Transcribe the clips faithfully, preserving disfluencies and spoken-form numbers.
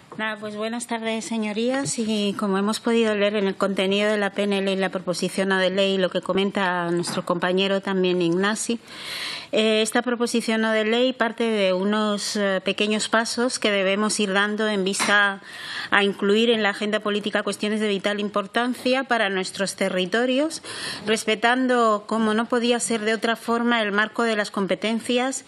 Nada, pues buenas tardes, señorías. Y como hemos podido leer en el contenido de la P N L y la proposición no de ley, lo que comenta nuestro compañero también Ignasi, eh, esta proposición no de ley parte de unos eh, pequeños pasos que debemos ir dando en vista a incluir en la agenda política cuestiones de vital importancia para nuestros territorios, respetando, como no podía ser de otra forma, el marco de las competencias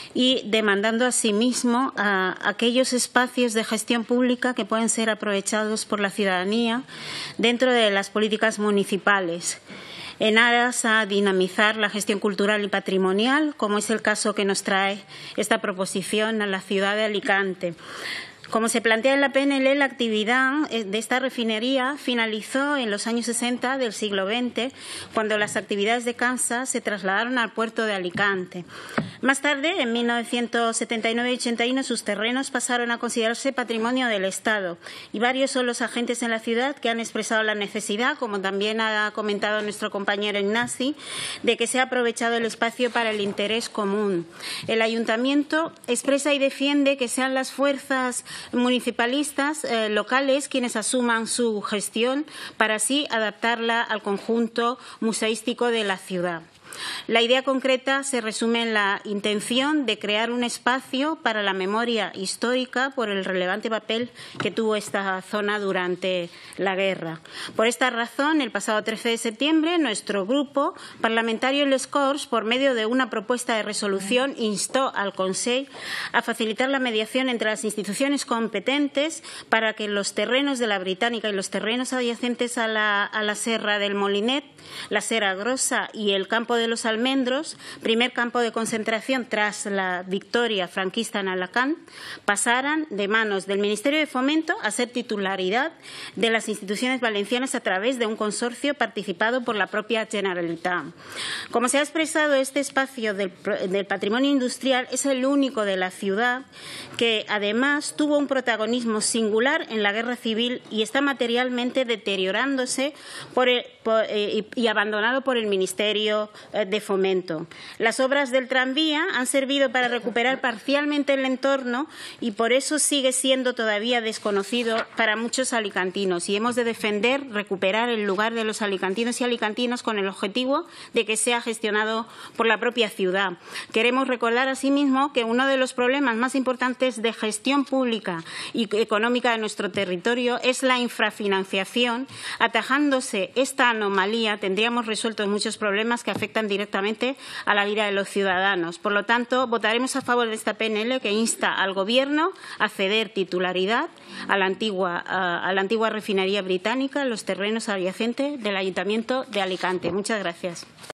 y demandando asimismo a aquellos espacios de gestión pública que pueden ser aprovechados por la ciudadanía dentro de las políticas municipales, en aras a dinamizar la gestión cultural y patrimonial, como es el caso que nos trae esta proposición a la ciudad de Alicante. Como se plantea en la P N L, la actividad de esta refinería finalizó en los años sesenta del siglo veinte, cuando las actividades de Kansas se trasladaron al puerto de Alicante. Más tarde, en mil novecientos setenta y nueve y ochenta y uno, sus terrenos pasaron a considerarse patrimonio del Estado y varios son los agentes en la ciudad que han expresado la necesidad, como también ha comentado nuestro compañero Ignasi, de que sea aprovechado el espacio para el interés común. El Ayuntamiento expresa y defiende que sean las fuerzas municipalistas eh, locales quienes asuman su gestión para así adaptarla al conjunto museístico de la ciudad. La idea concreta se resume en la intención de crear un espacio para la memoria histórica por el relevante papel que tuvo esta zona durante la guerra. Por esta razón, el pasado trece de septiembre, nuestro grupo parlamentario en Les Corts, por medio de una propuesta de resolución, instó al Consell a facilitar la mediación entre las instituciones competentes para que los terrenos de la Británica y los terrenos adyacentes a la, a la Serra del Molinet, la Sera Grossa y el campo de los Almendros, primer campo de concentración tras la victoria franquista en Alacant, pasaran de manos del Ministerio de Fomento a ser titularidad de las instituciones valencianas a través de un consorcio participado por la propia Generalitat. Como se ha expresado, este espacio del, del patrimonio industrial es el único de la ciudad que, además, tuvo un protagonismo singular en la Guerra Civil y está materialmente deteriorándose por el, por, eh, y, y abandonado por el Ministerio de Fomento. Las obras del tranvía han servido para recuperar parcialmente el entorno y por eso sigue siendo todavía desconocido para muchos alicantinos, y hemos de defender recuperar el lugar de los alicantinos y alicantinas con el objetivo de que sea gestionado por la propia ciudad. Queremos recordar asimismo que uno de los problemas más importantes de gestión pública y económica de nuestro territorio es la infrafinanciación. Atajándose esta anomalía tendríamos resueltos muchos problemas que afectan directamente a la vida de los ciudadanos. Por lo tanto, votaremos a favor de esta P N L que insta al Gobierno a ceder titularidad a la antigua, a, a la antigua refinería británica en los terrenos adyacentes del Ayuntamiento de Alicante. Muchas gracias.